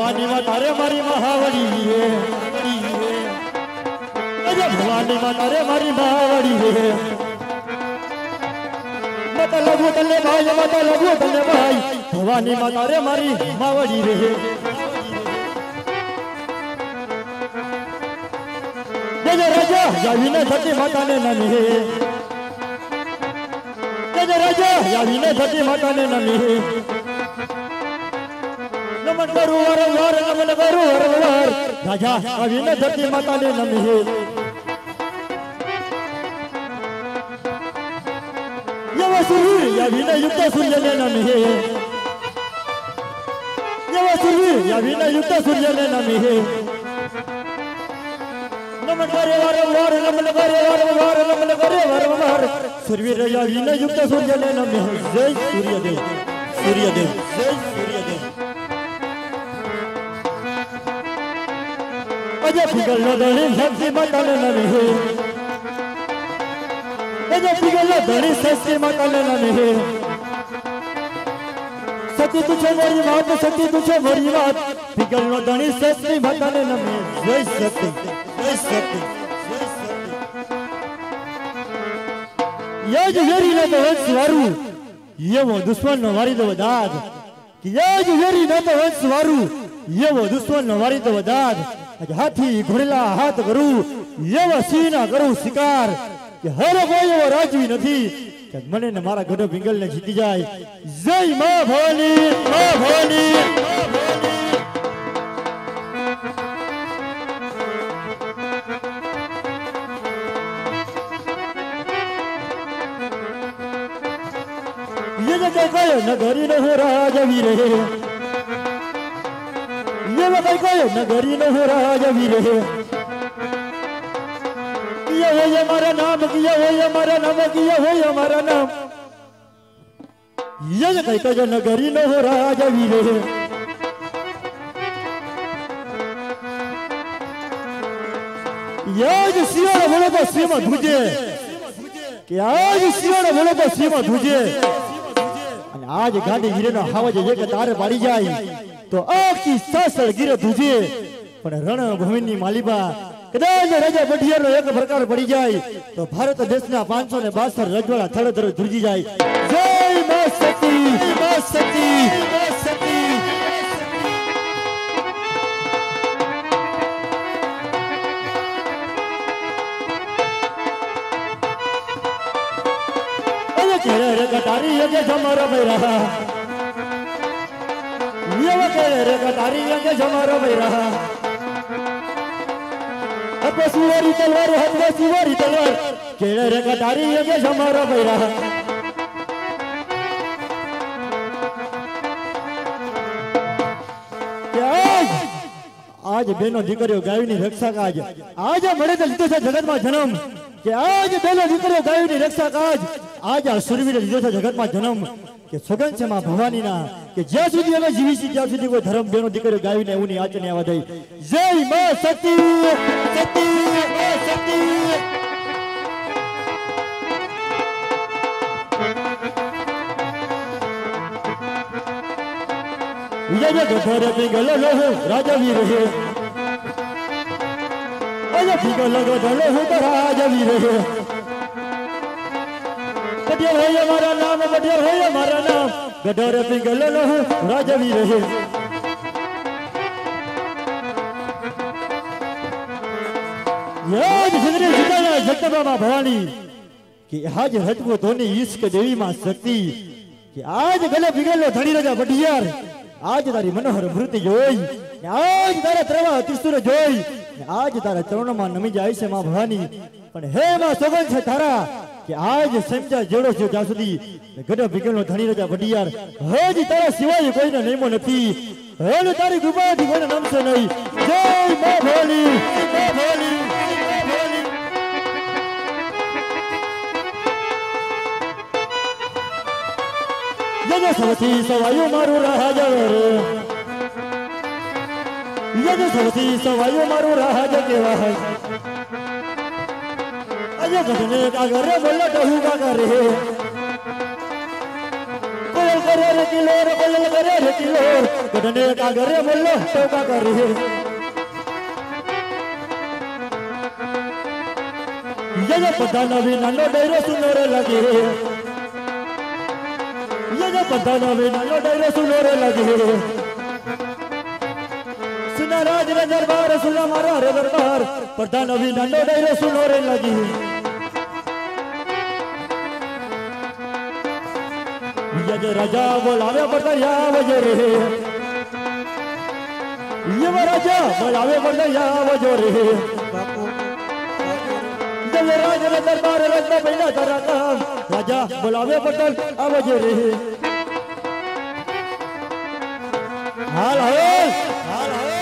ભવાની માં તારે મારી મહાવડી રે અરે ભવાની માં તારે મારી મહાવડી રે મત લગુ તને ભાઈ ભવાની માં તારે મારી માવડી રે જય રાજા જાવીને સતી માતાને નમી જય રાજા જાવીને સતી માતાને નમી નમન કરું વારંવાર નમન કરું વારંવાર રાજા આવીને ધરતી માતાને નમી યવ સૂર્ય આવીને યુક્ત સૂર્યને નમી યવ સૂર્ય આવીને યુક્ત સૂર્યને નમી નમન કરે વારંવાર નમન કરે વારંવાર નમન કરે વારંવાર સૂર્ય આવીને યુક્ત સૂર્યને નમી જય સૂર્યદેવ સૂર્યદેવ જય સૂર્યદેવ અજય ફિગલ નો ધણી શક્તિ માતાને નમી અજય ફિગલ નો ધણી શક્તિ માતાને નમી સતી તું છે મારી વાત સતી તું છે મારી વાત ફિગલ નો ધણી શક્તિ માતાને નમી જય શક્તિ જય શક્તિ યજ વેરી ને તો વંશ વારું એવો દુશ્મન નો વારી દો દાદ યજ વેરી ને તો વંશ વારું એવો દુશ્મન નો વારી દો દાદ હાથી ઘોડેલા હાથ કરું એવા સિંહના કરું શિકાર કે હર કોઈ એવો રાજવી નથી કે મને ને મારા ગઢો પિંગલ ને જીતી જાય જય માં ભવાની માં ભવાની ये जगह गयो नगरी न हो राजवी रे ये बताई गयो नगरी न हो राजवी रे किया हो ये हमारा नाम किया हो ये हमारा नाम किया हो ये हमारा नाम ये जगह गयो नगरी न हो राजवी रे आज सियाड़ा बोले तो सीमा धुजे कि आज सियाड़ा बोले तो सीमा धुजे आज गांधी गिरे ना हवाज एक तारे पाड़ी जाए तो आखी सासड़ गिरे धुजे पण रणभूमिनी मालिबा कदाच राजा बढियारो एक प्रकार पड़ी जाए तो भारत देशना 562 रजवाड़ा थड़े थड़े धुरजी जाए जय मां सती मां सती मां सती रे कटारी ये जमारा बैरा ये रे कटारी ये जमारा बैरा अब सुवारी तलवार हाथ में सुवारी तलवार केड़े रे कटारी ये जमारा बैरा आज बेनो दीकरियो गायनी रक्षा काज आज मळे तो लीधो छे जगत में जन्म के आज बेनो दीकरियो गायनी रक्षा काज आज आ सुरवीर लीधो छे जगत में जन्म के सगन छे मां भवानी ना के ज्यां सुधी हवे जीवी छी त्यां सुधी कोई धर्म बेनो दीकरियो गायनी एवनी आचने आवा दई जय मां सती सती मां सती ये गठोरे पिघल लो राजा वीर है अरे पिघल गठोर हो तो राजा वीर है बढ़िया है हमारा नाम बढ़िया है हमारा नाम गठोरे पिघल लो राजा वीर है याद जिंदगी जिताना जगदम्बा मां भवानी कि आज हटको धोनी इश्क देवी मां शक्ति कि आज गले पिघल लो धनी राजा बढ़ियार आज तारी मनोहर मूर्ति जोई आज तारा त्रेवा त्रिशूल जोई आज तारा चरणों में नमी जाय छे मां भवानी पण हे मां सोगन छे तारा कि आज समझा जोड़ो छे ज्यां सुधी गडो भिगलनो धनी राजा बढ़ियार हज तारा सिवाय कोईने नेमो नथी हज तारी कृपाथी कोईने नमशे नहीं जय मां भवानी मां भवानी मां भवानी यज सवती सवायो मारो राजा रे यज सवती सवायो मारो राजा केवा है अजय गजने का घर बोला कहू का करे कोयल करे रे किलोर कोयल करे रे किलोर गडने का घरे बोलो तो का करे ये पता नवी नानो डेरो सुनोरे लगे ये पता नवी नानो डेरो सुनोरे लगे सुना राज रे दरबार सुना मारा रे दरबार पता नवी नानो डेरो सुनोरे लगी ये राजा बोलावे पड़ता या वजो रे ये राजा बोलावे पड़ता या वजो रे जब राज रे दरबार रखता पहला तारा काम राजा बोलावे पड़ता आवाजो रे हाल हाल हाल